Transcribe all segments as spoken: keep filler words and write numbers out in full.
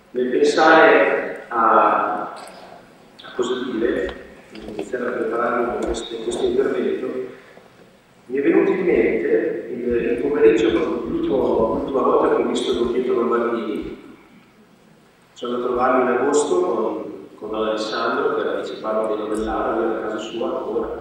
nel pensare a, a cosa dire, iniziare a prepararmi questo, questo intervento, mi è venuto in mente il, il pomeriggio, l'ultima volta che ho visto Don Pietro Lombardini. Sono andato a trovarlo in agosto con, con Don Alessandro, che era vice parroco di Novellaro, lui era a casa sua ancora.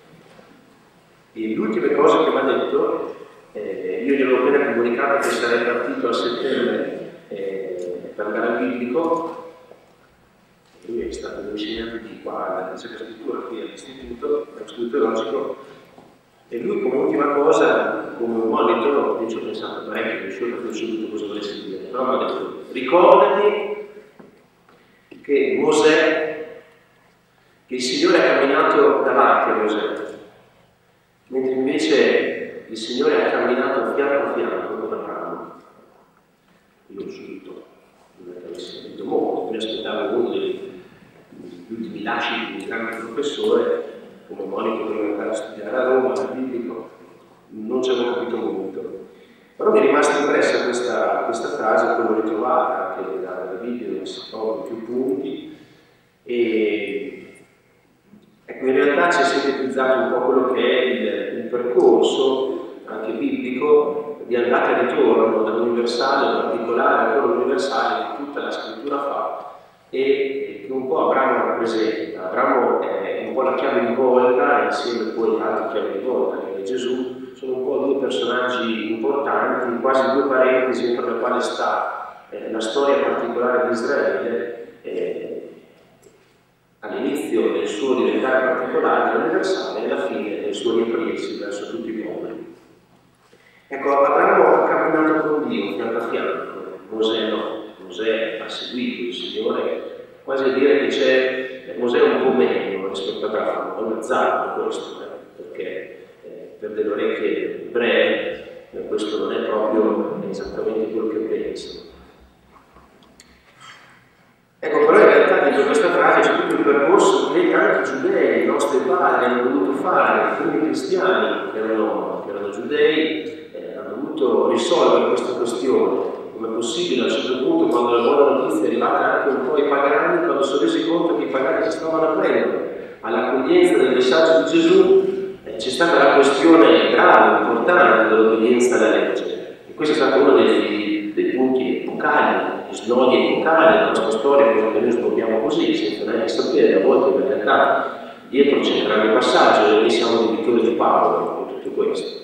E l'ultima cosa che mi ha detto, eh, io gli avevo appena comunicato che sarei partito a settembre eh, per andare al biblico. Lui è stato un insegnante di qua, alla Sacra Scrittura, qui all'istituto, all'istituto teologico, e lui come ultima cosa, come un monito, io ci ho pensato parecchio, non so perché ho subito cosa volessi dire, però mi ha detto, ricordati che Mosè, che il Signore ha camminato davanti a Mosè, mentre invece il Signore ha camminato fianco a fianco con Abramo. Io ho subito, non avessi sentito molto, mi aspettavo uno degli ultimi lasciti di un grande professore, come monito per andare a studiare a Roma, al biblico, non ci avevo capito molto. Però mi è rimasta impressa questa, questa frase, poi l'ho ritrovata anche da video dove si trovano più punti, e ecco, in realtà c'è sintetizzato un po' quello che è il, il percorso, anche biblico, di andata e ritorno dall'universale al particolare a quello universale che tutta la scrittura fa e che un po' Abramo rappresenta. Abramo è un po' la chiave di volta, insieme poi all'altra chiave di volta che è Gesù, sono un po' due personaggi importanti, quasi due parentesi entro le quali sta eh, la storia particolare di Israele, eh, all'inizio del suo diventare particolare, universale, e alla fine del suo riaprirsi verso tutti i popoli. Ecco, Abramo ha camminato con Dio fianco a fianco, Mosè no, Mosè ha seguito il Signore, quasi a dire che c'è Mosè un po' meno rispetto a Abramo, è un azzardo questo, eh, perché per delle orecchie ebree, questo non è proprio esattamente quello che penso. Ecco, però in realtà dietro questa frase c'è tutto il percorso che anche i giudei, i nostri padri, hanno dovuto fare, i primi cristiani che erano, che erano giudei, eh, hanno dovuto risolvere questa questione. Come è possibile a un certo punto, quando la buona notizia è arrivata anche un po' ai pagani, quando sono resi conto che i pagani si stavano aprendo all'accoglienza del messaggio di Gesù, c'è stata la questione grave, importante dell'obbedienza alla legge. E questo è stato uno dei, dei punti epocali, gli snodi epocali della nostra storia, quello che noi svolgiamo così, senza neanche sapere, a volte in realtà dietro c'è un grande passaggio e noi siamo debitori di Paolo in tutto questo.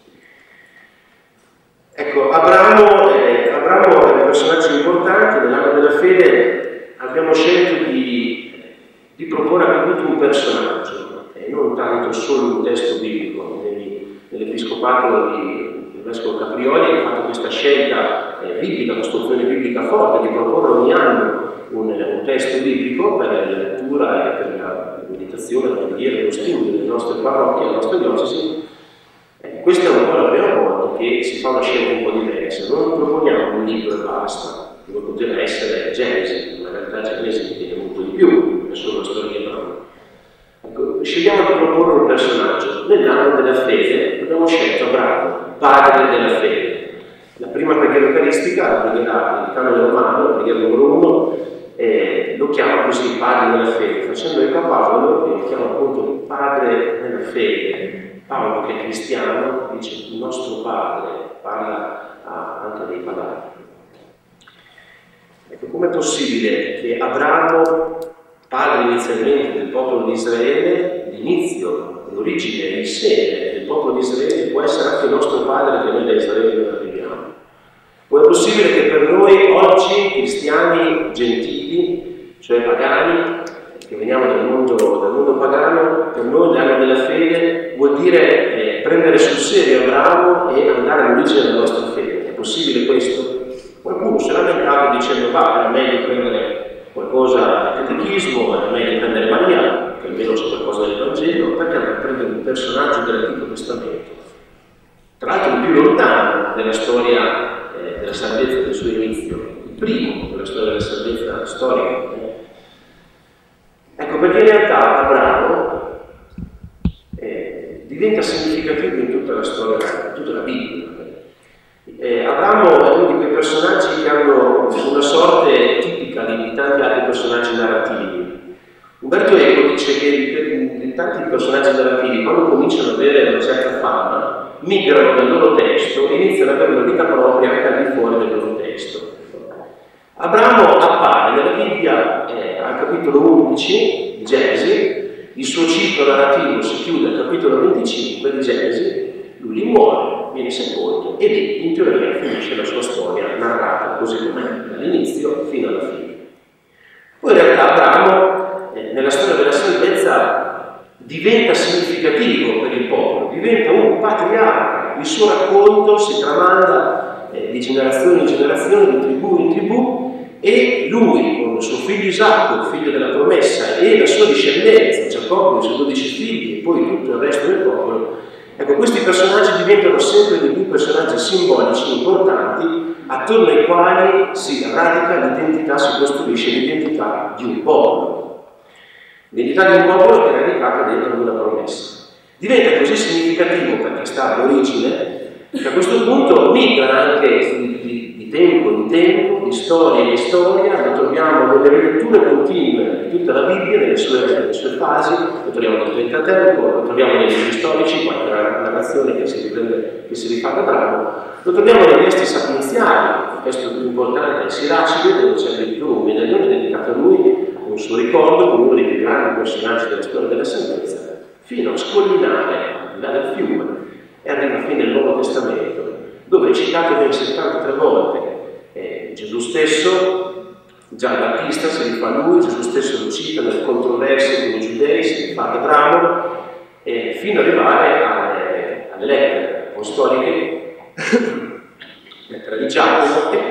Ecco, Abramo, eh, Abramo è un personaggio importante, nell'anno della fede abbiamo scelto di, di proporre appunto un personaggio, non tanto solo un testo biblico. Nell'episcopato di Vescovo Caprioli ha fatto questa scelta eh, biblica, questa opzione biblica forte di proporre ogni anno un, un testo biblico per la lettura e per la meditazione, la preghiera e lo studio delle nostre parrocchie, delle nostre diocesi. Eh, questa è un po' la prima volta che si fa una scelta un po' diversa. Non proponiamo un libro e basta, come poteva essere Genesi, ma in realtà Genesi tiene molto di più, non è solo la storia di Abramo. Scegliamo di proporre un personaggio. Nell'anno della fede abbiamo scelto Abramo, padre della fede. La prima preghiera eucaristica, la preghiera del canone romano, la preghiera numero uno, eh, lo chiama così padre della fede, facendo eco a Paolo, che lo chiama appunto padre della fede. Paolo, che è cristiano, dice il nostro padre, parla ah, anche dei padri. Ecco, com'è possibile che Abramo, padre inizialmente del popolo di Israele, l'inizio, l'origine, il seme del popolo di Israele, può essere anche il nostro padre che noi da Israele non arriviamo? Può è possibile che per noi oggi, cristiani gentili, cioè pagani, che veniamo dal mondo, dal mondo pagano, per noi l'anno della fede vuol dire eh, prendere sul serio Abramo e andare all'origine della nostra fede. È possibile questo? Qualcuno si è lamentato dicendo va, era meglio prendere qualcosa del catechismo, è meglio prendere Maria, che almeno c'è qualcosa del Vangelo, perché andare a prendere un personaggio dell'Antico Testamento, tra l'altro il più lontano della storia eh, della salvezza del suo inizio, il primo della storia della salvezza storica. Ecco, perché in realtà Abramo eh, diventa significativo in tutta la storia, in tutta la Bibbia. Eh, Abramo è uno di quei personaggi che hanno una sorte tipica cominciano ad avere una certa fama, migrano dal loro testo e iniziano ad avere una vita propria anche al di fuori del loro testo. Abramo appare nella Bibbia eh, al capitolo undici di Genesi, il suo ciclo narrativo si chiude al capitolo venticinque di Genesi, lui lì muore, viene sepolto e lì in teoria finisce la sua storia narrata così com'è, dall'inizio fino alla fine. Poi in realtà Abramo eh, nella storia della salvezza diventa significativo per il popolo, diventa un patriarca, il suo racconto si tramanda eh, di generazione in generazione, di tribù in tribù, e lui, con il suo figlio Isacco, il figlio della promessa, e la sua discendenza, Giacobbe, i suoi dodici figli, e poi tutto il resto del popolo, ecco, questi personaggi diventano sempre di più personaggi simbolici importanti, attorno ai quali si radica l'identità, si costruisce l'identità di un popolo. L'identità di un popolo che è radicata dentro una promessa. Diventa così significativo perché sta all'origine, che a questo punto migra anche di, di, di tempo in tempo, di storia in storia, lo troviamo nelle riletture continue di tutta la Bibbia, nelle sue, nelle sue fasi, lo troviamo nel Pentateuco, lo troviamo nei libri storici, qualche narrazione che si, riprende, che si rifà da Abramo, lo troviamo nei testi sapienziali, il testo più importante è il Siracide, dove c'è addirittura un medaglione dedicato a lui, con il suo ricordo, come uno dei più grandi personaggi della storia della salvezza, fino a scollinare al di là del fiume e arriva fino al Nuovo Testamento, dove è citato ben settantatré volte eh, Gesù stesso, Gian Battista si rifà a lui, Gesù stesso lo cita nelle controversie con i giudei, si rifà ad Abramo, eh, fino ad arrivare alle, alle lettere apostoliche, lettera di Giacomo e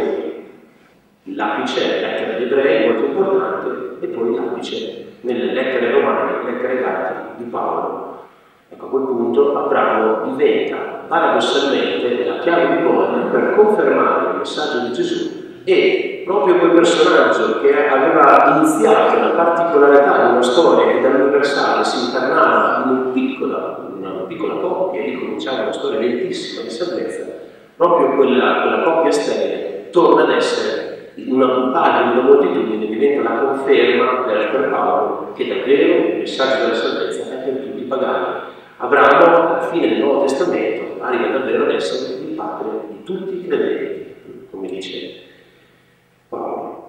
poi l'apice, lettera agli ebrei, molto importante, e poi l'apice nelle lettere romane, lettere Galati di Paolo. Ecco, a quel punto Abramo diventa paradossalmente la chiave di volta per confermare il messaggio di Gesù, e proprio quel personaggio che aveva iniziato la particolarità di una storia che dall'universale si incarnava in un piccola, una piccola coppia e ricominciava una storia lentissima di salvezza, proprio quella, quella coppia sterile torna ad essere una padre di una moltitudine, diventa la conferma per, per Paolo che davvero il messaggio della salvezza è per tutti i pagani. Abramo, alla fine del Nuovo Testamento, arriva davvero ad essere il padre di tutti i credenti, come dice Paolo.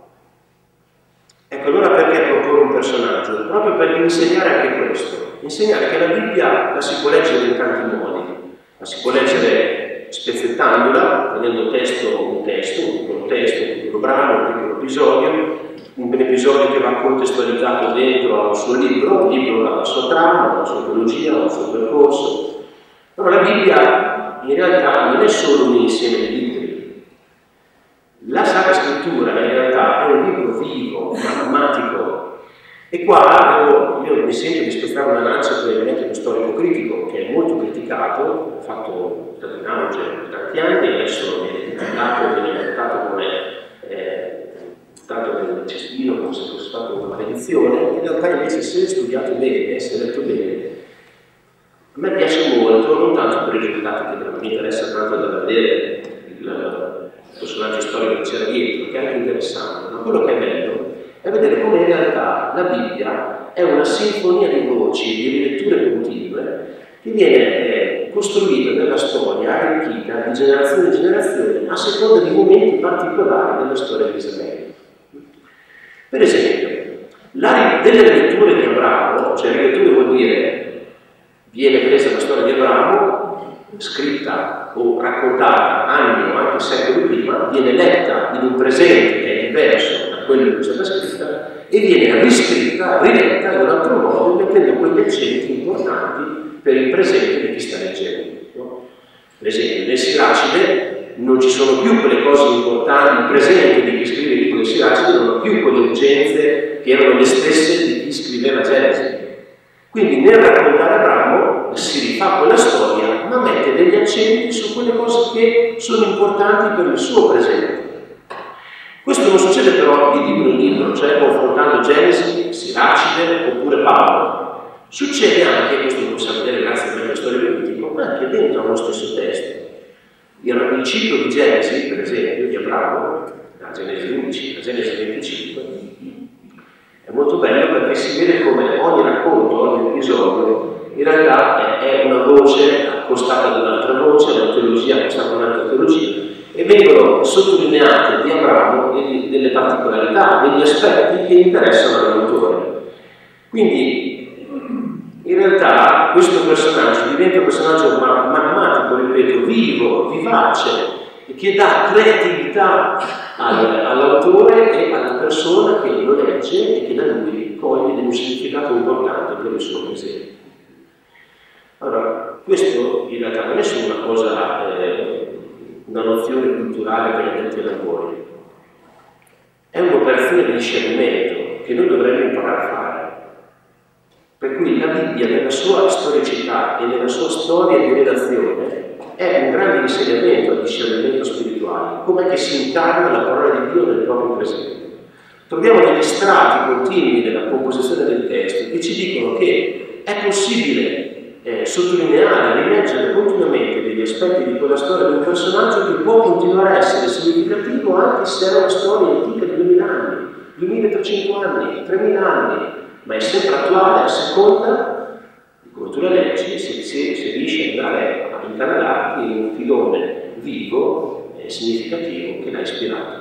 Ecco, allora perché proporre un personaggio? Proprio per insegnare anche questo, insegnare che la Bibbia la si può leggere in tanti modi, la si può leggere spezzettandola, prendendo testo, un testo, un piccolo testo, un piccolo brano, un piccolo episodio, un episodio che va contestualizzato dentro al suo libro, un libro ha la sua trama, la sua teologia, il suo percorso. Però la Bibbia in realtà non è solo un insieme di libri. La Sacra Scrittura in realtà è un libro vivo, matematico. E qua devo, io mi sento di spezzare una lancia per l'elemento storico critico, che è molto criticato, fatto stato in auge per tanti anni, adesso viene criticato, viene portato come eh, tanto nel cestino come se fosse stata una maledizione. In realtà invece, se studiato bene, se letto bene, a me piace molto, non tanto per il risultato che non mi interessa tanto da vedere il personaggio storico che c'era dietro, che è anche interessante, ma quello che è bello è vedere come in realtà la Bibbia è una sinfonia di voci, di riletture continue, che viene eh, costruita nella storia, arricchita di generazione in generazione, a seconda di momenti particolari della storia di Israele. Per esempio, la, delle letture di Abramo, cioè letture vuol dire viene presa la storia di Abramo, scritta o raccontata anni o anche secoli prima, viene letta in un presente che è diverso da quello che è stata scritta e viene riscritta, riletta in un altro modo, mettendo quegli accenti importanti per il presente di chi sta leggendo. No? Per esempio, nel Siracide non ci sono più quelle cose importanti, il presente di chi scrive il libro del Siracide non ha più quelle urgenze che erano le stesse di chi scriveva Genesi. Quindi nel raccontare Abramo si rifà quella storia, ma mette degli accenti su quelle cose che sono importanti per il suo presente. Questo non succede però di libro in libro, cioè confrontando Genesi, Siracide oppure Paolo. Succede anche, questo lo possiamo vedere grazie a questa storia biblica, anche dentro allo stesso testo. Il ciclo di Genesi, per esempio, di Abramo, da Genesi undici a Genesi venticinque, è molto bello perché si vede come ogni racconto, ogni episodio in realtà è una voce accostata ad un'altra voce, una teologia accostata ad un'altra teologia, e vengono sottolineate di Abramo delle, delle particolarità, degli aspetti che interessano all'autore. Quindi, in realtà, questo personaggio diventa un personaggio matematico, ripeto, vivo, vivace, che dà creatività all'autore e alla persona che lo legge e che da lui coglie un significato importante per il suo presente. Allora, questo in realtà non è solo una cosa, eh, una nozione culturale per gli addetti ai lavori, è un'operazione di discernimento che noi dovremmo imparare a fare. Per cui la Bibbia, nella sua storicità e nella sua storia di redazione, è un grande insegnamento al discernimento spirituale, come che si incarna la parola di Dio nel proprio presente. Troviamo degli strati continui nella composizione del testo che ci dicono che è possibile eh, sottolineare, rileggere continuamente degli aspetti di quella storia di un personaggio che può continuare a essere significativo anche se è una storia antica di duemila anni, duemilatrecento anni, tremila anni, ma è sempre attuale a seconda di come tu la leggi, se, se, se riesci ad andare a incanalarti in un filone vivo e significativo che l'ha ispirato.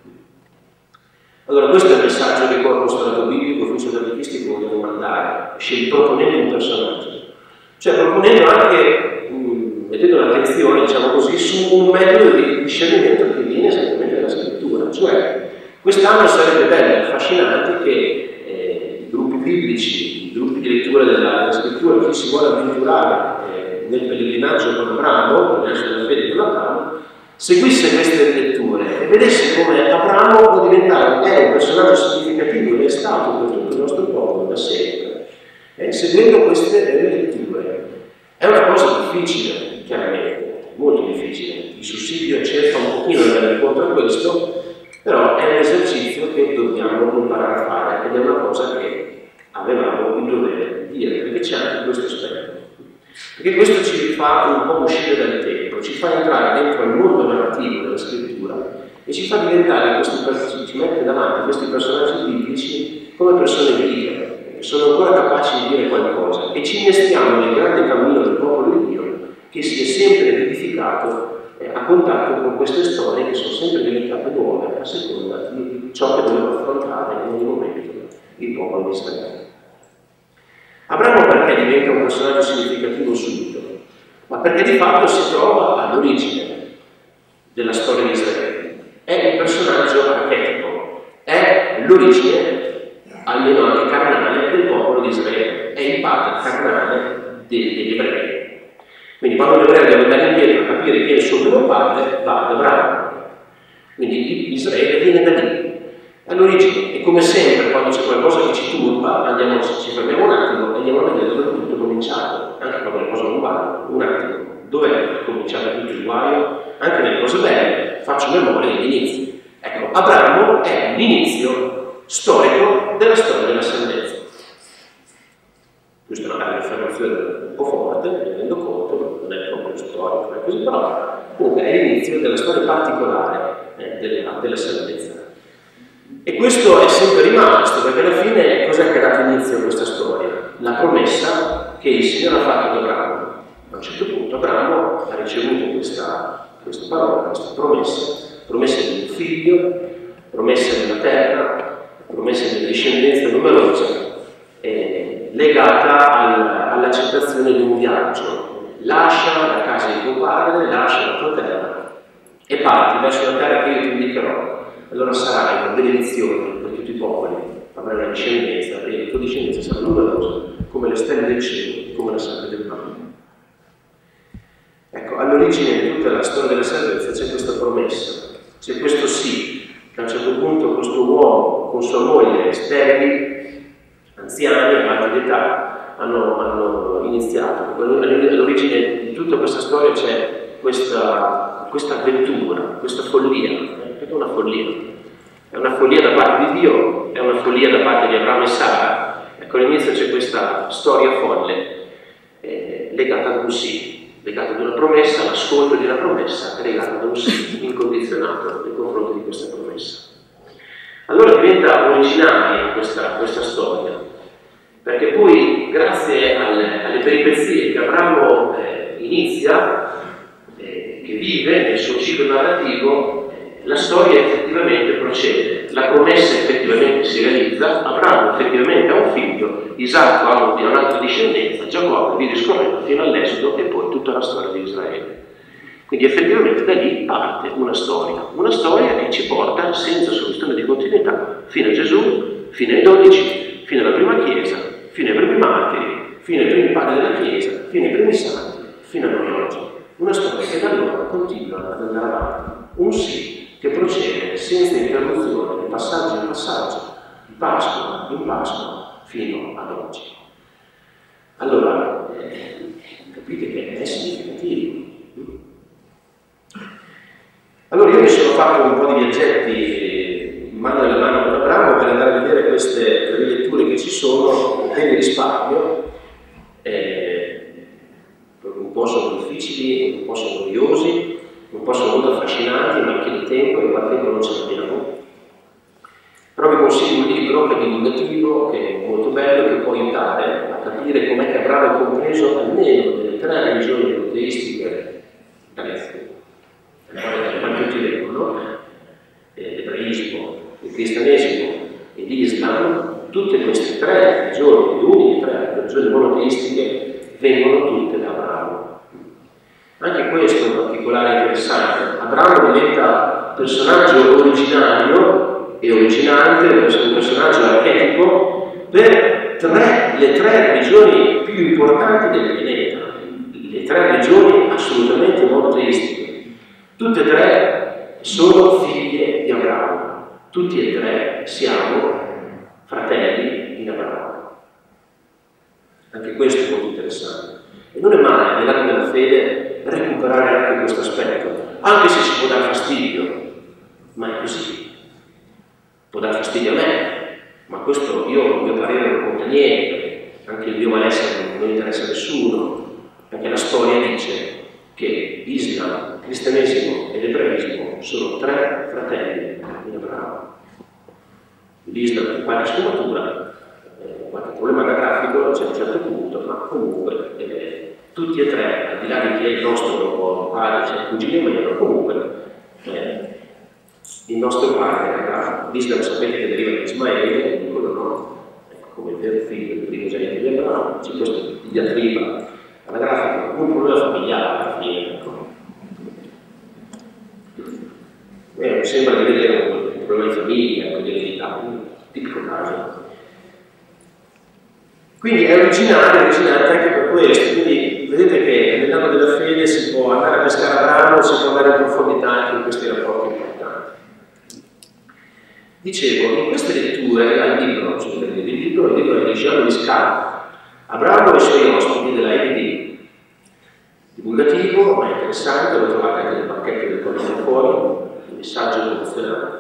Allora, questo è il messaggio che il apostolato biblico, ufficio catechistico, vogliamo mandare, proponendo un personaggio. Cioè, proponendo anche, mh, mettendo l'attenzione, diciamo così, su un metodo di discernimento che viene esattamente dalla scrittura. Cioè, quest'anno sarebbe bello e affascinante che eh, i gruppi biblici, i gruppi di lettura della, della scrittura, chi si vuole avventurare eh, nel pellegrinaggio con Abramo, verso la fede con Abramo, seguisse queste letture e vedesse come Abramo può diventare è un personaggio significativo ed è stato per tutto il nostro popolo da sempre, eh, seguendo queste letture. È una cosa difficile, chiaramente, molto difficile. Il sussidio cerca un pochino di andare incontro a questo, però è un esercizio che dobbiamo imparare a fare ed è una cosa che avevamo il dovere di dire, perché c'è anche questo aspetto. Perché questo ci fa un po' uscire dal tempo, ci fa entrare dentro il mondo narrativo della scrittura e ci fa diventare, questi, ci mette davanti questi personaggi biblici come persone vive, che sono ancora capaci di dire qualcosa e ci innestiamo nel grande cammino del popolo di Dio che si è sempre edificato eh, a contatto con queste storie che sono sempre diventate nuove a seconda di ciò che doveva affrontare in ogni momento il popolo di Israele. Abramo perché diventa un personaggio significativo subito? Ma perché di fatto si trova all'origine della storia di Israele. È il personaggio archetipo, è l'origine, almeno anche carnale, del popolo di Israele, è il padre carnale degli ebrei. Quindi quando l'ebreo deve andare indietro a capire chi è il suo primo padre, va ad Abramo. Quindi Israele viene da lì. All'origine, e come sempre, quando c'è qualcosa che ci turba, andiamo, ci fermiamo un attimo e andiamo a vedere dove tutto è cominciato, anche quando le cose non vanno, un attimo, dove è cominciato tutto il guaio, anche nelle cose belle, faccio memoria degli inizi. Ecco, Abramo è l'inizio storico della storia della salvezza. Questa è una affermazione un po' forte, mi rendo conto, non è proprio storico, è così, però comunque è l'inizio della storia particolare eh, della, della salvezza. E questo è sempre rimasto, perché alla fine cos'è che ha dato inizio a questa storia? La promessa che il Signore ha fatto ad Abramo. A un certo punto Abramo ha ricevuto questa, questa parola, questa promessa, promessa di un figlio, promessa della terra, promessa di discendenza numerosa, eh, legata al, all'accettazione di un viaggio. Lascia la casa di tuo padre, lascia la tua terra e parti verso la terra che io ti indicherò. Allora sarai una benedizione per tutti i popoli, avrai una discendenza e la tua discendenza sarà numerosa come le stelle del cielo e come la sabbia del mare. Ecco, all'origine di tutta la storia della salvezza c'è questa promessa, c'è questo sì, che a un certo punto questo uomo con sua moglie, sterili, anziani, avanti d'età, hanno, hanno iniziato. All'origine di tutta questa storia c'è questa, questa avventura, questa follia. È una follia, è una follia da parte di Dio, è una follia da parte di Abramo e Sara. Ecco, all'inizio c'è questa storia folle eh, legata ad un sì, legata ad una promessa, l'ascolto di una promessa, legata ad un sì incondizionato nei confronti di questa promessa. Allora diventa originaria questa, questa storia perché poi grazie alle, alle peripezie che Abramo eh, inizia, eh, che vive nel suo ciclo narrativo, eh, la storia effettivamente procede, la promessa effettivamente si realizza, Abramo effettivamente ha un figlio, Isacco ha un'altra discendenza, Giacobbe, via discorrendo fino all'Esodo e poi tutta la storia di Israele. Quindi effettivamente da lì parte una storia, una storia che ci porta senza soluzione di continuità fino a Gesù, fino ai dodici, fino alla prima Chiesa, fino ai primi martiri, fino ai primi padri della Chiesa, fino ai primi santi, fino a noi oggi. Una storia che da allora continua ad andare avanti, un sì che procede senza interruzione di passaggio in passaggio, di Pasqua in Pasqua, fino ad oggi. Allora, eh, capite che è significativo. Allora io mi sono fatto un po' di viaggetti in mano nella mano con Abramo per andare a vedere queste riletture che ci sono, ve ne risparmio, eh, un po' sono difficili, un po' sono noiosi, un po' sono molto affascinanti, ma anche di tempo, e qual tempo non ce l'abbiamo. Però vi consiglio un libro che è divulgativo, che è molto bello, che può aiutare a capire com'è che Abramo ha compreso almeno delle tre religioni monoteistiche dall'estero. Quanto tutti leggono, l'ebraismo, il cristianesimo e l'Islam, tutte queste tre religioni, le uniche tre religioni monoteistiche, vengono tutte da Abramo. Anche questo è un particolare interessante. Abramo diventa personaggio originario e originante, un personaggio archetipo per tre, le tre religioni più importanti del pianeta, le tre religioni assolutamente monoteistiche. Tutte e tre sono figlie di Abramo, tutti e tre siamo fratelli in Abramo. Anche questo è molto interessante. E non è male, nell'atto della fede, recuperare anche questo aspetto, anche se ci può dare fastidio, ma è così. Può dare fastidio a me, ma questo io, il mio parere, non conta niente, anche il mio malessere non interessa a nessuno, perché la storia dice che Islam, cristianesimo ed ebraismo sono tre fratelli in Abramo. L'Islam ha qualche sfumatura, eh, qualche problema anagrafico c'è a un certo punto, ma comunque eh, tutti e tre, al di là di chi è il nostro padre, c'è il cugino meno, comunque eh, il nostro padre, l'Islam sapete che deriva da Ismaele, dicono no, ecco, come il vero figlio del primogenito di Abramo, c'è questo diatriba anagrafico, un problema familiare alla fine. Eh, mi sembra di vedere un problema di famiglia, di eredità, un tipico caso. Quindi è originale, è originante anche per questo. Quindi vedete che nell'anno della fede si può andare a pescare Abramo, si può andare in profondità anche in questi rapporti importanti. Dicevo, in queste letture al libro, cioè il libro, il libro di Jean Louis Carr, Abramo e i suoi ospiti della E D D, divulgativo, ma interessante, lo trovate anche nel pacchetto del Corriere fuori, il messaggio promozionale.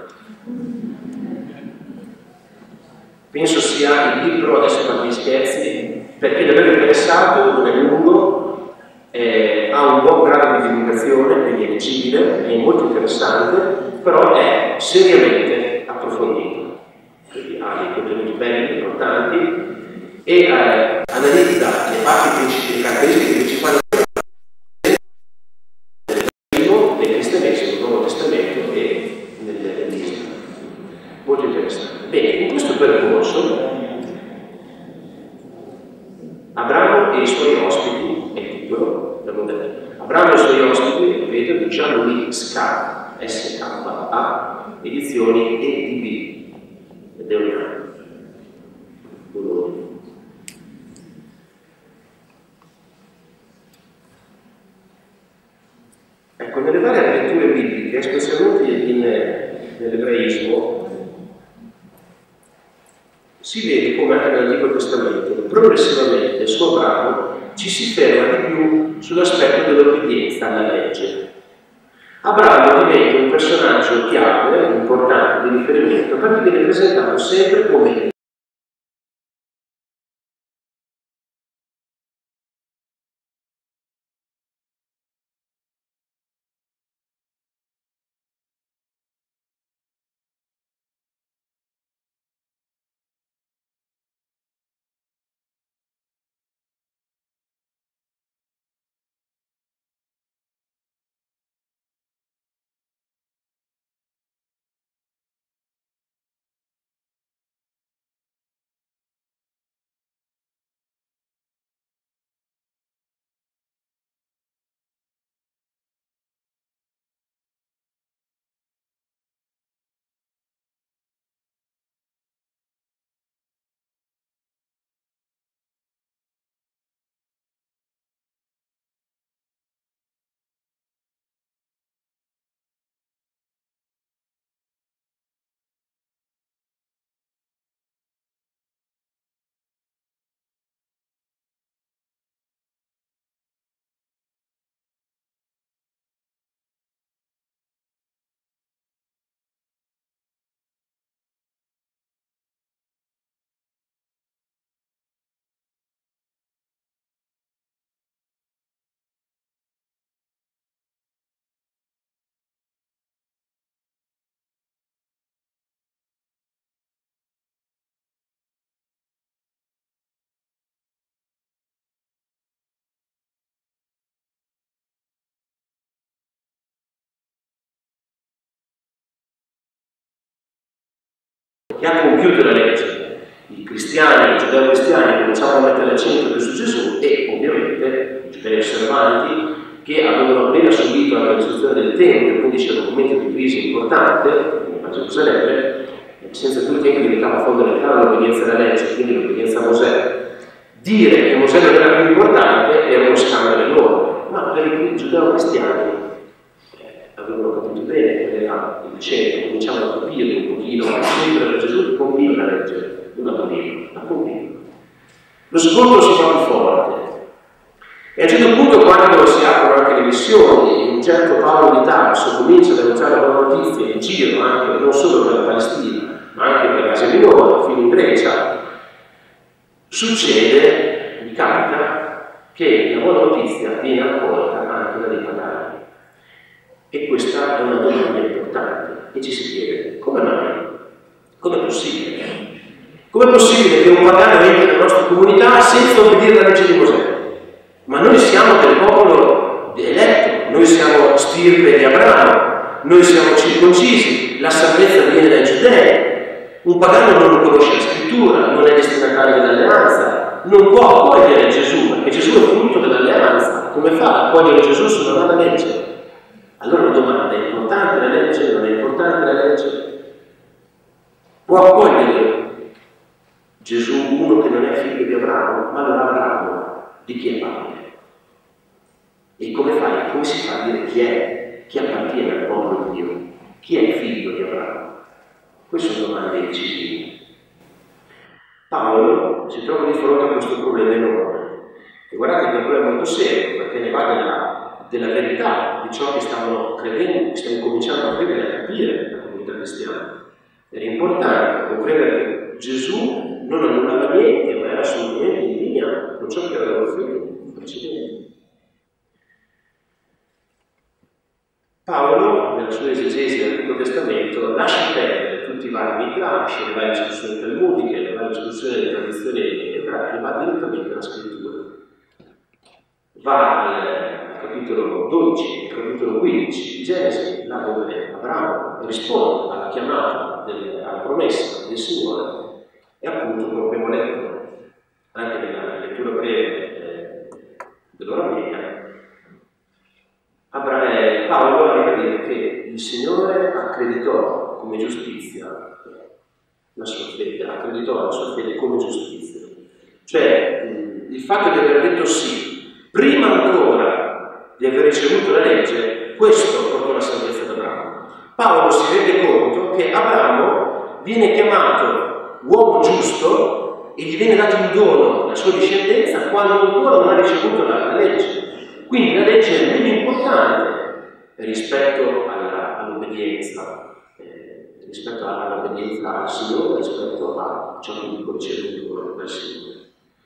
Penso sia il libro, adesso fate gli scherzi, perché davvero interessato, non è lungo, eh, ha un buon grado di divulgazione, quindi è leggibile, è molto interessante, però è seriamente approfondito. Quindi ha dei contenuti belli, importanti, e eh, analizza le parti principali, le caratteristiche principali del cristianesimo, del Nuovo Testamento e dell'Islam. Molto interessante. Bene, in questo percorso Abramo e i suoi ospiti, è il titolo, Abramo e i suoi ospiti, ripeto, di Jean Louis Carr, S K A, edizioni E D B, ed è un anno. Bologna. Ecco, nelle varie letture bibliche, specialmente in, nell'ebraismo, si vede come anche nell'Antico Testamento, progressivamente su Abramo ci si ferma di più sull'aspetto dell'obbedienza alla legge. Abramo diventa un personaggio chiave, importante di riferimento, perché viene presentato sempre come che ha compiuto la legge. I cristiani, i giudeo-cristiani cominciavano a mettere l'accento più su Gesù e ovviamente i giudei osservanti che avevano appena subito la distruzione del Tempio, quindi c'era un momento di crisi importante a Gerusalemme, senza più tempo diventava fondamentale l'obbedienza alla legge, quindi l'obbedienza a Mosè. Dire che Mosè non era più importante era uno scandalo enorme, ma per i giudeo-cristiani eh, avevano capito bene che era il centro, cominciavano a capire un pochino, sempre era Gesù che compiva la legge, non la compiva, la compiva. Lo scontro si fa più forte. E a un certo punto, quando si aprono anche le missioni, un certo Paolo di Tarso comincia ad annunciare la buona notizia in giro, anche non solo per la Palestina, ma anche per l'Asia Minore, fino in Grecia, succede, mi capita, che la buona notizia viene accolta anche da dei pagani. E questa è una domanda importante, e ci si chiede, come mai? Come è possibile? Come è possibile che un pagano entri nella nostra comunità senza obbedire alla legge di Mosè? Ma noi siamo del popolo eletto, noi siamo stirpe di Abramo, noi siamo circoncisi, la salvezza viene dai giudei. Un pagano non conosce la scrittura, non è destinatario dell'alleanza, non può accogliere Gesù, perché Gesù è frutto dell'alleanza. Come fa ad accogliere Gesù se non ha la legge? Allora la domanda è: importante la legge? Non è importante la legge? Può accogliere Gesù uno che non è figlio di Abramo? Ma allora Abramo di chi è padre? E come fai? Come si fa a dire chi è? Chi appartiene al popolo di Dio? Chi è il figlio di Abramo? Queste sono domande decisive. Paolo si trova di fronte a questo problema enorme. E guardate che è un problema molto serio, perché ne va della, della verità di ciò che stavano credendo, che stavano cominciando a credere e a capire la comunità cristiana. Era importante comprendere che Gesù non annullava niente, ma era assolutamente in linea con ciò che avevano fatto precedente. Paolo, nella sua esegesi dell'Antico Testamento, lascia perdere tutti i vari midrash, le varie discussioni talmudiche, le varie discussioni delle tradizioni ebraiche, va direttamente alla scrittura. Va al capitolo dodici, al capitolo quindici di Genesi, là dove Abramo risponde alla chiamata, del, alla promessa del Signore, e appunto, come abbiamo letto anche nella lettura breve eh, dell'ora media, Paolo arriva a dire che il Signore accreditò come giustizia la sua fede, accreditò la sua fede come giustizia. Cioè, il fatto di aver detto sì, prima ancora di aver ricevuto la legge, questo portò la salvezza ad Abramo. Paolo si rende conto che Abramo viene chiamato uomo giusto e gli viene dato in dono la sua discendenza quando ancora non ha ricevuto la, la legge. Quindi la legge è meno importante rispetto alla, all'obbedienza, eh, rispetto all'obbedienza al Signore, rispetto a ciò che dico ricevuto dal Signore.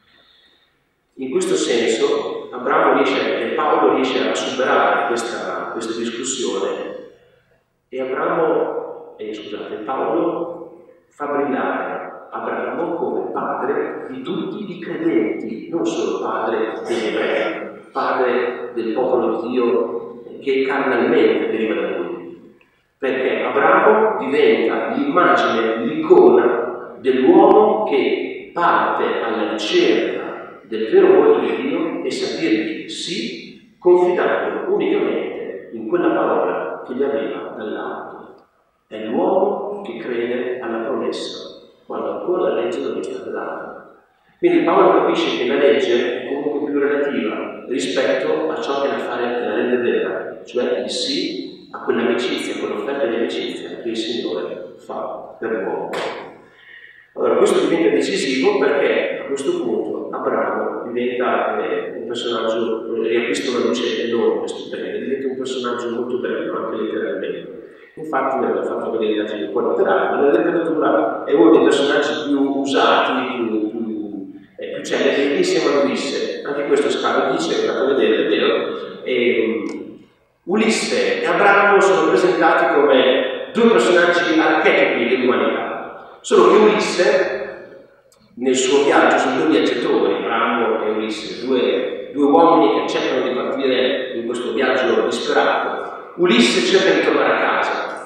In questo senso Abramo riesce, e Paolo riesce a superare questa, questa discussione, e Abramo, eh, scusate, Paolo fa brillare Abramo come padre di tutti i credenti, non solo padre degli ebrei, padre del popolo di Dio che carnalmente deriva da lui, perché Abramo diventa l'immagine, l'icona dell'uomo che parte alla ricerca del vero volto di Dio e sa dirgli sì, confidando unicamente in quella parola che gli arriva dall'alto. È l'uomo che crede alla promessa quando ancora la legge non è stata data. Quindi Paolo capisce che la legge è comunque più relativa rispetto a ciò che la, fare, che la rende vera, cioè il sì a quell'amicizia, a quell'offerta di amicizia che il Signore fa per l'uomo. Allora questo diventa decisivo perché a questo punto Abramo diventa eh, un personaggio, riacquista una luce enorme, stupenda, diventa un personaggio molto bello, anche letteralmente. Infatti, mi hanno fatto vedere i dati un po' laterali, ma nella letteratura è uno dei personaggi più usati, più, più, eh, più celebri, insieme a Ulisse. Anche questo scavo dice, è andato a vedere, è vero. E, um, Ulisse e Abramo sono presentati come due personaggi archetipi dell'umanità. Solo che Ulisse, nel suo viaggio, sono due viaggiatori, Abramo e Ulisse, due, due uomini che accettano di partire in questo viaggio disperato. Ulisse cerca di tornare a casa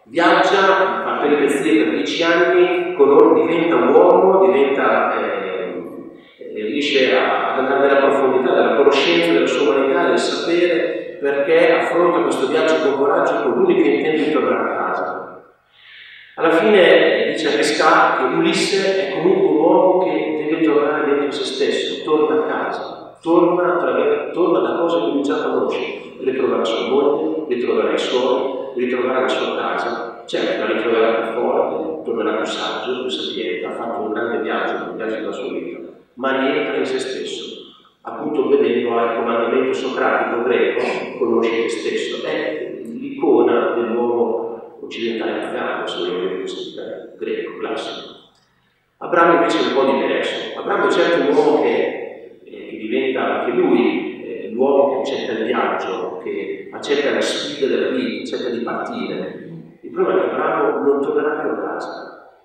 viaggia, fa peripezie per dieci anni, con loro diventa uomo, diventa, eh, riesce a, ad andare nella profondità della conoscenza della sua umanità, del sapere, perché affronta questo viaggio con coraggio con l'unico intento di tornare a casa. Alla fine dice Lestat che Ulisse è comunque un uomo che deve tornare dentro se stesso, torna a casa, torna, torna da cose che lui già conosce, ritroverà la sua moglie, ritroverà i suoi, ritroverà la sua casa, certo la ritroverà più forte, tornerà più saggio, più sapiente, ha fatto un grande viaggio, un viaggio della sua vita, ma rientra in se stesso, appunto vedendo al comandamento socratico greco, conosci te stesso, è l'icona dell'uomo occidentale pagano, se vogliamo dire, greco, classico. Abramo invece è un po' diverso. Abramo è certo un uomo che, eh, che diventa anche lui eh, l'uomo che accetta il viaggio, che accetta la sfida della vita, accetta di partire. Il problema è che Abramo non tornerà più a casa.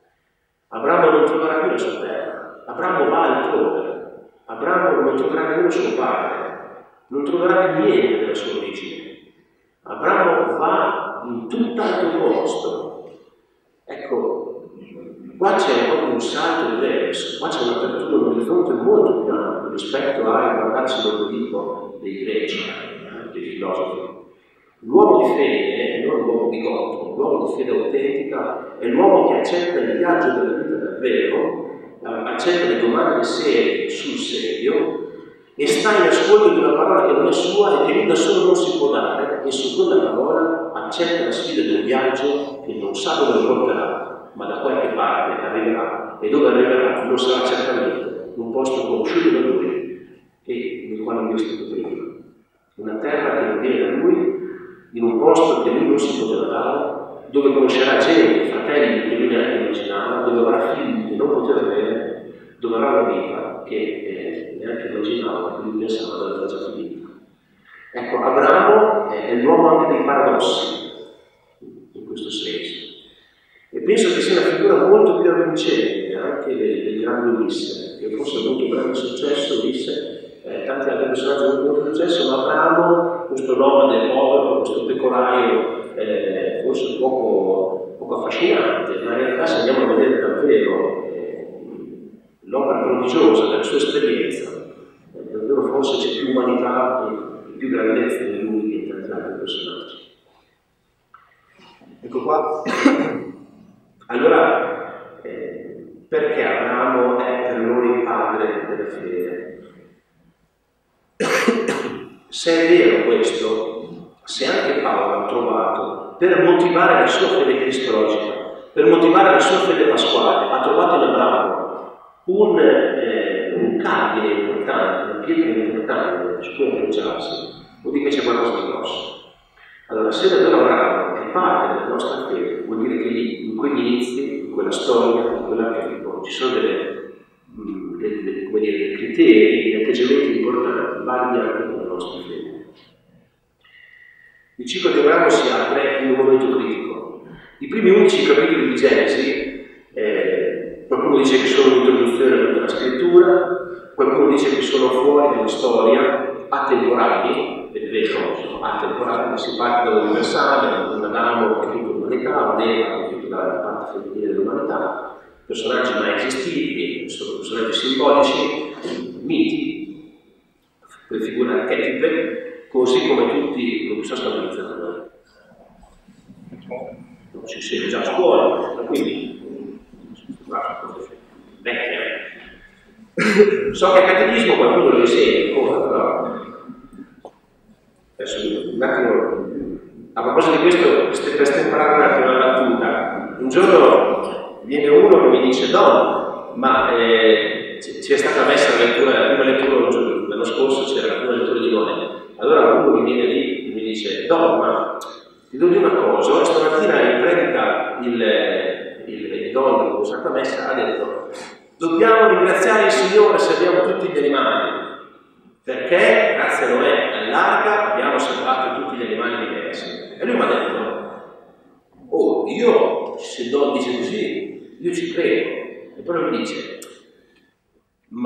Abramo non troverà più la sua terra. Abramo va altrove. Abramo non troverà nemmeno suo padre. Non troverà più niente della sua origine. Abramo va in tutt'altro posto. Ecco, qua c'è proprio un salto diverso, qua c'è un'apertura, un orizzonte molto più ampio rispetto al guardarsi l'obiettivo dei greci, dei filosofi. L'uomo di fede, non l'uomo bigotto, l'uomo di fede autentica, è l'uomo che accetta il viaggio della vita davvero, accetta le domande serie sul serio e sta in ascolto di una parola che non è sua e che lui da solo non si può dare, e su quella parola accetta la sfida del viaggio che non sa dove lo porterà, ma da qualche parte arriverà, e dove arriverà non sarà certamente un posto conosciuto da lui e nel quale lui è stato prima. Una terra che non viene da lui, in un posto che lui non si poteva dare, dove conoscerà gente, fratelli che lui neanche immaginava, dove avrà figli che non poteva avere, dove avrà una vita che eh, neanche immaginava, che lui pensava di aver già finita. Ecco, Abramo è l'uomo anche dei paradossi, in questo senso. E penso che sia una figura molto più avvincente anche del, del grande Ulisse, che forse ha avuto grande successo, Ulisse, eh, tanti altri personaggi hanno avuto molto successo, ma Abramo, questo nomade povero, questo pecoraio, eh, forse un poco, poco affascinante, ma in realtà se andiamo a vedere davvero eh, l'opera prodigiosa della sua esperienza, eh, davvero forse c'è più umanità e più grandezza in lui che in tanti altri personaggi. Ecco qua. Allora, eh, perché Abramo è per noi il padre della fede? Se è vero questo, se anche Paolo ha trovato, per motivare la sua fede cristologica, per motivare la sua fede pasquale, ha trovato in Abramo un, eh, un cardine importante, una pietra importante su cui appoggiarsi, vuol dire che c'è qualcosa di grosso. Allora, se davvero Abramo è parte della nostra fede, vuol dire che lì, in quegli inizi, in quella storia, in quell'archetipo, ci sono delle, mh, delle, come dire, dei criteri, degli atteggiamenti importanti, validi anche per la nostra fede. Il ciclo di Abramo si apre in un momento critico. I primi undici capitoli di Genesi, eh, qualcuno dice che sono un'introduzione della scrittura, qualcuno dice che sono fuori dalla storia, atemporali, è vero, sono atemporali, si parte dall'universale, un Adamo che è tutta l'umanità, un'Eva che è tutta la parte femminile dell'umanità, personaggi mai esistiti, sono personaggi simbolici, miti, per figure archetipe, così come tutti, non so stabilizzando, non ci siete già a scuola, quindi, vecchia. So che il catechismo qualcuno lo insegna ancora, però adesso un attimo, a proposito di questo, per stemperare un attimo la battuta, un giorno viene uno che mi dice: Don, ma eh, c'è stata messa la lettura, la prima lettura l'anno scorso c'era la prima lettura di Noè. Allora uno mi viene lì e mi dice: Don, ma ti devo dire una cosa, stamattina in predica il, il, il Don, la Santa Messa, ha detto: dobbiamo ringraziare il Signore se abbiamo tutti gli animali, perché grazie a Noè all'arca abbiamo salvato tutti gli animali diversi. E lui mi ha detto: oh, io, se Don dice così, io ci credo. E poi mi dice: ma mi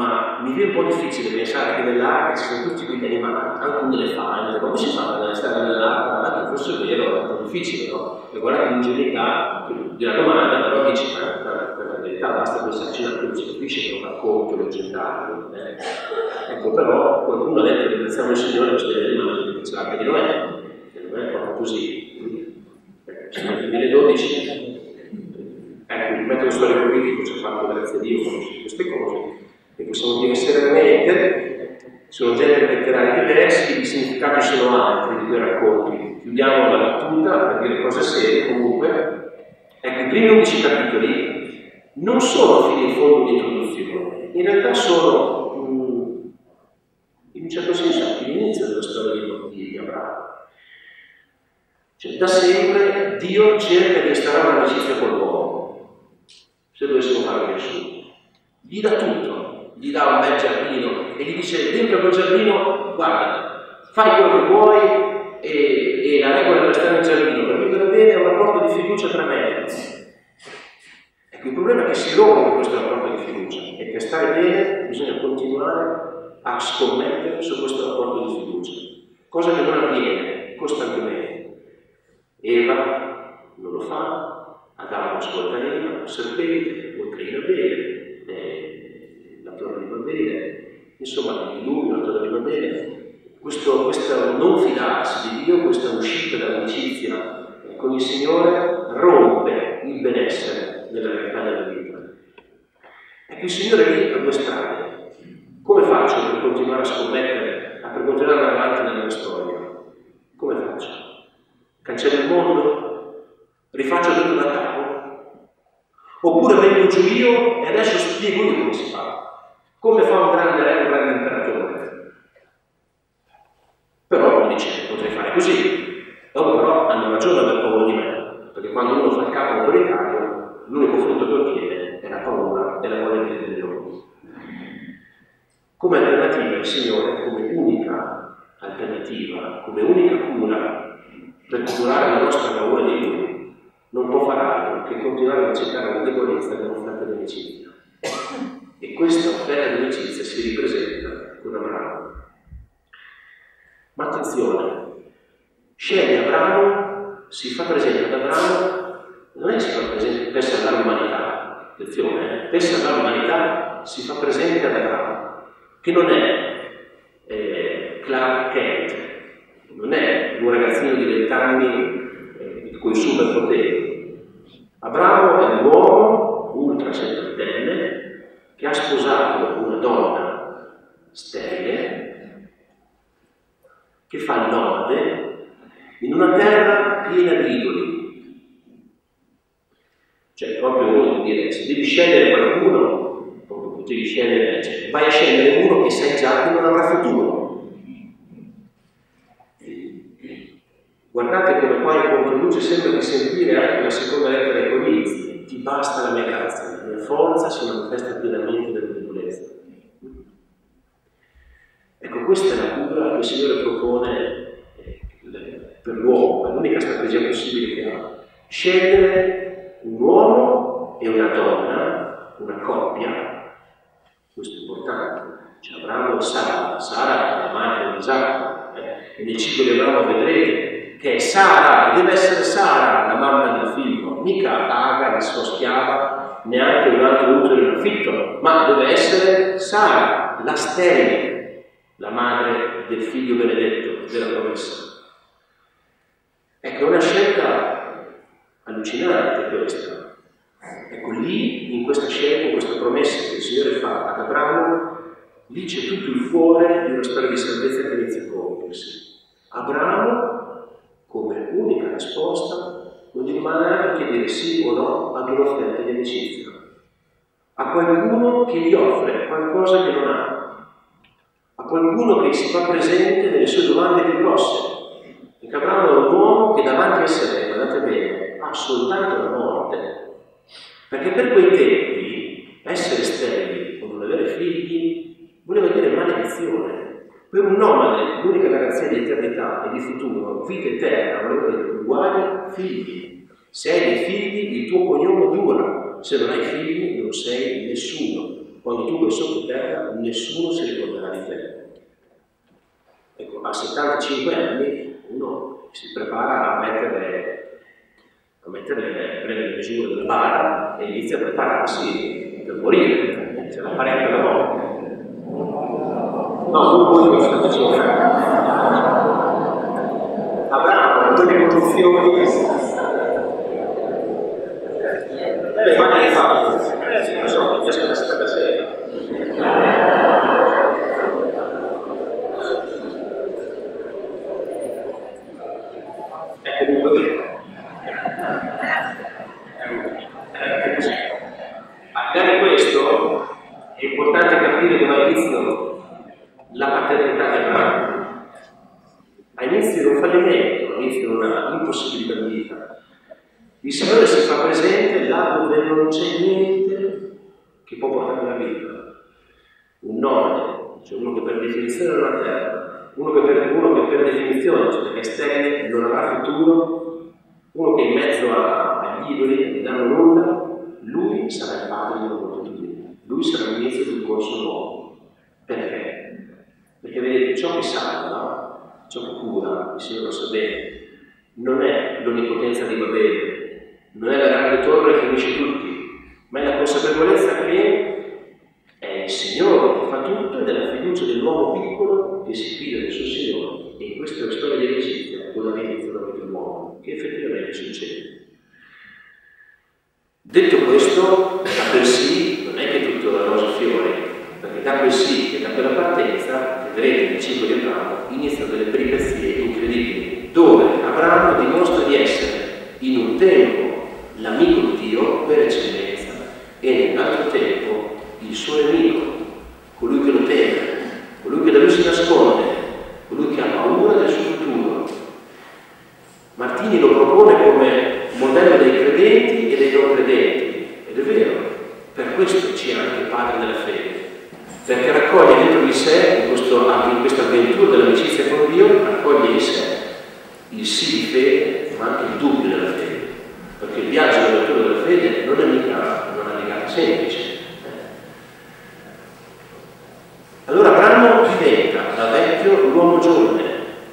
mi viene un po' difficile pensare che nell'arca ci sono tutti quegli animali, anche un elefante, come si fa a stare nell'arca? Guardate, forse è vero, è un po' difficile, no? E guardate l'ingenuità della domanda, però dice, eh, per la verità basta pensarci un attimo, si capisce che è un racconto leggendario. Eh. Ecco, però qualcuno ha detto che ringraziamo il Signore per questi animali che c'è l'arca di Noè, che non è proprio così. Siamo nel duemiladodici, ecco, il metodo storico-politico ci ha fatto, grazie a Dio, conoscere queste cose, e possiamo dire serenamente, sono generi letterari diversi, i significati sono altri di quei racconti. Chiudiamo la battuta per dire cose serie, comunque. Ecco, i primi undici capitoli non sono fino in fondo un'introduzione, in realtà sono, um, in un certo senso, l'inizio della storia di, di Abramo. Cioè, da sempre Dio cerca di instaurare un'amicizia con l'uomo, se dovessimo fare un riassunto. Gli dà tutto, gli dà un bel giardino e gli dice dentro quel giardino, guarda, fai quello che vuoi e, e la regola per stare nel giardino, per vivere bene, è un rapporto di fiducia tra me e te. Ecco, il problema è che si rompe questo rapporto di fiducia e per stare bene bisogna continuare a scommettere su questo rapporto di fiducia, cosa che non avviene costantemente. Eva non lo fa, Adamo ascolta Eva, il serpente, Caino Abele, eh, la torre di Babele, insomma il diluvio, la torre di Babele. Questo, questo non fidarsi di Dio, questa uscita dall'amicizia con il Signore rompe il benessere della realtà della vita. Ecco, il Signore lì ha due strade. Come faccio per continuare a scommettere, a per continuare ad andare avanti nella mia storia? Come faccio? Cancello il mondo? Rifaccio tutto da capo? Oppure vengo giù io e adesso spiego io come si fa? Come fa un grande re, un grande imperatore? Però uno dice, potrei fare così. Dopo però hanno ragione ad aver paura di me, perché quando uno fa il capo autoritario, l'unico frutto che ottiene è la paura e la voglia di ribellione. Come alternativa il Signore, come unica alternativa, come unica cura per curare la nostra paura di Lui, non può fare altro che continuare ad accettare la debolezza dell'offerta di amicizia. E questa offerta di amicizia si ripresenta con Abramo. Ma attenzione, sceglie Abramo, si fa presente ad Abramo, non è che si fa presente per salvare l'umanità, attenzione, eh? Per salvare l'umanità si fa presente ad Abramo, che non è eh, Clark Kent, non è un ragazzino di vent'anni eh, con i superpoteri. Abramo è un uomo ultra settantenne che ha sposato una donna sterile, che fa il nomade in una terra piena di idoli. Cioè, proprio uno può dire, se devi scegliere qualcuno, proprio potevi scegliere, cioè, vai a scegliere uno che sai già che non avrà futuro. Guardate come qua in controluce sembra di sentire anche la seconda lettera ai Corinzi: ti basta la mia grazia, la mia forza si manifesta pienamente nella debolezza. Ecco, questa è la cura che il Signore propone per l'uomo, è l'unica strategia possibile che ha. Scegliere un uomo e una donna, una coppia, questo è importante. C'è Abramo e Sara, Sara è la madre di Isacco, eh, e nel ciclo di Abramo vedrete che è Sara, deve essere Sara la mamma del figlio, mica Agar, la sua schiava, neanche un altro utero in affitto, ma deve essere Sara, la sterile, la madre del figlio benedetto della promessa. Ecco, è una scelta allucinante questa. Ecco, lì, in questa scelta, in questa promessa che il Signore fa ad Abramo, lì c'è tutto il cuore di una storia di salvezza che inizia a compiersi. Abramo, come unica risposta, non gli rimane altro che dire sì o no ad un'offerta di amicizia. A qualcuno che gli offre qualcosa che non ha. A qualcuno che si fa presente nelle sue domande più grosse. Perché Abramo è un uomo che davanti a sé, guardate bene, ha soltanto la morte. Perché per quei tempi essere sterili o non avere figli voleva dire maledizione. Per un nomade l'unica garanzia di eternità e di futuro, vita eterna, voleva dire uguale figli. Se hai dei figli il tuo cognome dura, se non hai figli non sei nessuno. quando tu vai sottoterra nessuno si ricorderà di te. Ecco, a settantacinque anni uno si prepara a mettere, a mettere, a prendere le misure della bara e inizia a prepararsi per morire, c'è la parecchia da morte. No, non muore a settantacinque anni. Avrà delle condizioni. Eh, magari fa, eh, non so, mi piace la settantasei. È comunque vero. È così. Al di là di questo, è importante capire dove ha inizio la paternità di Abramo. Ha inizio di un fallimento, all'inizio di una impossibilità di vita. Il Signore si fa presente là dove non c'è niente che può portare la vita. Un nome, cioè uno che per definizione non ha terra, uno che per, uno che per definizione, cioè perché è sterile, non avrà futuro, uno che in mezzo a, agli idoli che gli danno nulla, lui sarà il padre della moltitudine, lui sarà l'inizio di un corso nuovo. Perché? Perché vedete, ciò che salva, ciò che cura, il Signore lo sa bene, non è l'onnipotenza di Babele, non è la grande torre che unisce tutti, ma è la consapevolezza che è il Signore che fa tutto ed è la fiducia dell'uomo piccolo che si fida del suo Signore. E in questa è la storia dell'Egitto, con la vita dell'uomo, che effettivamente succede. Detto questo, da per sì non è che tutto è rosa e fiori, perché da per sì che da quella partenza, vedrete nel ciclo di Abramo, iniziano delle peripezie incredibili, dove Abramo dimostra di essere in un tempo l'amico di Dio per eccellenza e nell'altro tempo il suo nemico, colui che lo teme, colui che da lui si nasconde, colui che ha paura del suo futuro. Martini lo propone come modello dei credenti e dei non credenti, ed è vero, per questo c'è anche padre della fede, perché raccoglie dentro di sé, in, questo, in questa avventura dell'amicizia con Dio, raccoglie in sé il sì di fede, ma anche il dubbio della fede, perché il viaggio dell'avventura della fede non è mica una navigata semplice. Allora Abramo diventa da vecchio l'uomo giovane,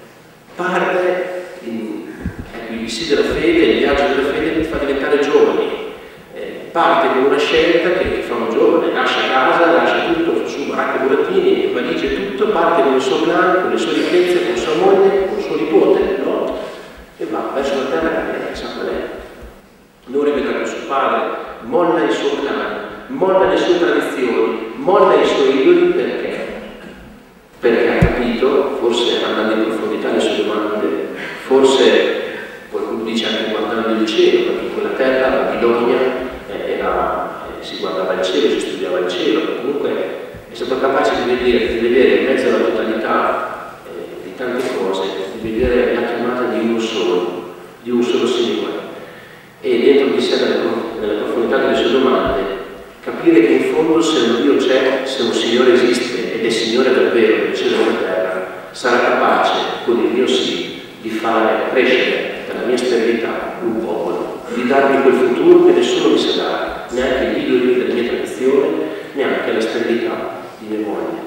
parte in, ecco, il sì della fede, il viaggio della fede ti fa diventare giovani, eh, parte con una scelta che ti fa un giovane, lascia casa, lascia tutto, su baracche, burattini, valigie, tutto, parte con il suo clan, con le sue ricchezze, con sua moglie, con suo nipote, no? E va verso la terra che non sa qual è. Non rivedrà più suo padre, molla il suo clan, molla le sue tradizioni, molla i suoi idoli. Perché? Perché ha capito, forse andando in profondità le sue domande, forse qualcuno dice anche guardando il cielo, perché in quella terra, la Babilonia, eh, era, eh, si guardava il cielo, si studiava il cielo, comunque è stato capace di vedere, di vedere in mezzo alla totalità eh, di tante cose, di vedere la chiamata di uno solo, di un solo Signore. E dentro di sé, nella profondità delle sue domande, capire che in fondo se un Dio c'è, se un Signore esiste ed è Signore davvero del cielo e della terra, sarà capace con il mio sì di fare crescere dalla mia sterilità un popolo, di darmi quel futuro che nessuno mi sa dare, neanche gli idoli della mia tradizione, neanche la sterilità di mia moglie.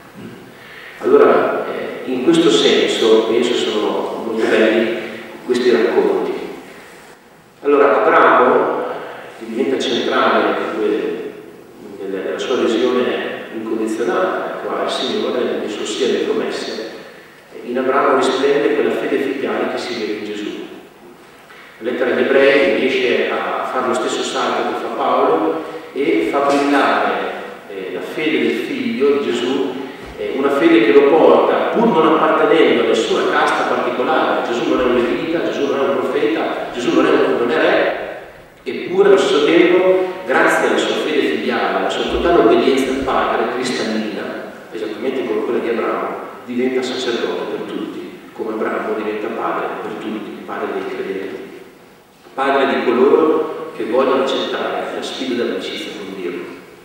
Allora, eh, in questo senso, penso sono molto belli questi racconti. Allora, Abramo, che diventa centrale nella sua adesione incondizionata al Signore, nel suo sì alle promesse, in Abramo risplende quella fede filiale che si vede in Gesù. La lettera agli Ebrei riesce a fare lo stesso salto che fa Paolo e fa brillare eh, la fede del figlio di Gesù, eh, una fede che lo porta, pur non appartenendo a nessuna casta particolare. Gesù non è un levita, Gesù non è un profeta, Gesù non è, un, non è re, eppure allo stesso tempo, grazie alla sua fede filiale, alla sua totale obbedienza al Padre, cristallina, esattamente come quella di Abramo, diventa sacerdote per tutti, come Abramo diventa padre per tutti, padre dei credenti, padre di coloro che vogliono accettare la sfida dell'amicizia con Dio.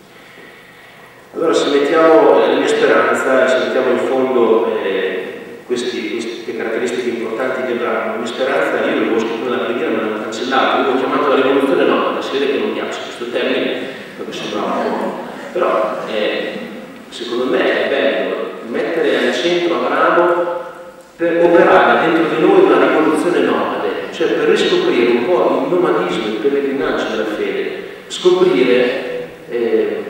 Allora, se mettiamo la mia speranza, se mettiamo in fondo eh, questi, queste caratteristiche importanti di Abramo, la mia speranza, io l'avevo scritto nella preghiera, ma l'ho cancellato, l'avevo chiamato la rivoluzione nota, si vede che non piace questo termine, perché sembrava un po', però eh, pellegrinaggio della fede, scoprire eh,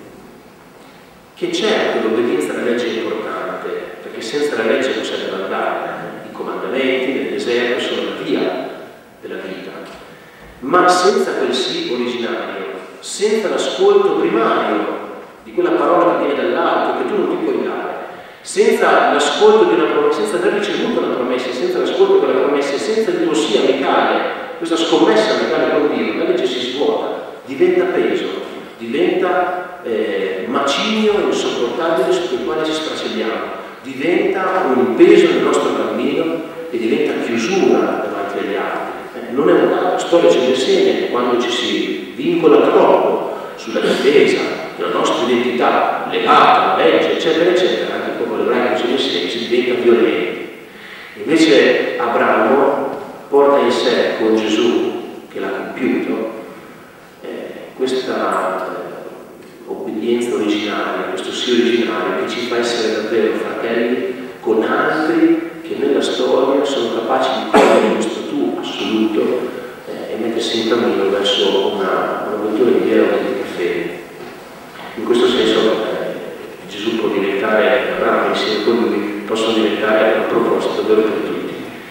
che certo l'obbedienza alla legge è importante, perché senza la legge non serve andare, i comandamenti del deserto sono la via della vita, ma senza quel sì originario, senza l'ascolto primario di quella parola che viene dall'alto, che tu non ti puoi dare, senza l'ascolto di una promessa, senza aver ricevuto una promessa, senza l'ascolto di quella promessa, senza il tuo sì amicale, questa scommessa amicale con Dio, la legge si svuota, diventa peso, diventa eh, macigno insopportabile su cui quale ci sfracelliamo, diventa un peso nel nostro cammino e diventa chiusura davanti agli altri. Eh, non è un caso, la storia ci insegna che quando ci si vincola troppo sulla difesa della nostra identità legata alla legge, eccetera, eccetera, anche il popolo ebraico ci insegna, si diventa violenti. Invece Abramo porta in sé con Gesù, che l'ha compiuto, eh, questa eh, obbedienza originaria, questo sì originario che ci fa essere davvero fratelli con altri che nella storia sono capaci di cogliere questo tu assoluto eh, e mettersi in cammino verso una, un'avventura di vera autentica fede. In questo senso eh, Gesù può diventare, Abramo insieme con lui, possono diventare un proposito davvero per tutti.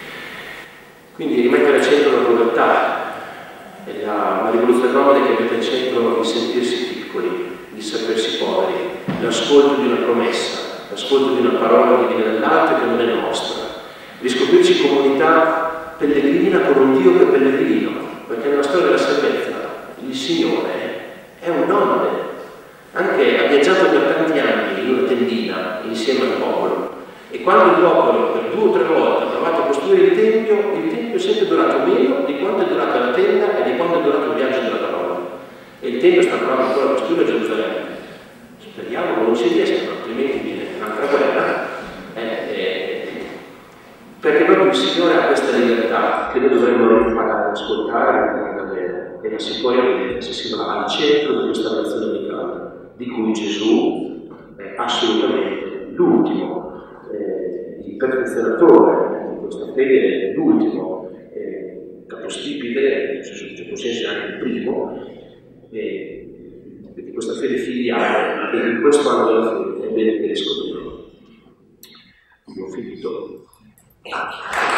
Quindi rimettere al centro la povertà, è la, una rivoluzione nomade che mette al centro il sentirsi piccoli, il sapersi poveri, l'ascolto di una promessa, l'ascolto di una parola che viene dall'alto e che non è nostra, riscoprirci comunità pellegrina con un Dio che è pellegrino, perché nella storia della salvezza il Signore è un nomade. Anche ha viaggiato per tanti anni in una tendina insieme al popolo, e quando il popolo per due o tre volte ha provato a costruire il Tempio, il Tempio è sempre durato meno di quanto è durata la tenda e di quanto è durato il viaggio della parola. E il Tempio sta provando ancora a costruire a Gerusalemme. Speriamo che non ci riescano, altrimenti viene un'altra guerra. Eh, eh, perché proprio il Signore ha questa libertà che noi dovremmo imparare ad ascoltare davvero, e la si può avere se si va al centro di questa relazione amicale, di cui Gesù è assolutamente l'ultimo, eh, il perfezionatore di questa fede, è l'ultimo eh, capostipite, in certo senso anche il primo, eh, di questa fede filiale, e in questo anno della fede è bene che riscopriamo. Abbiamo finito.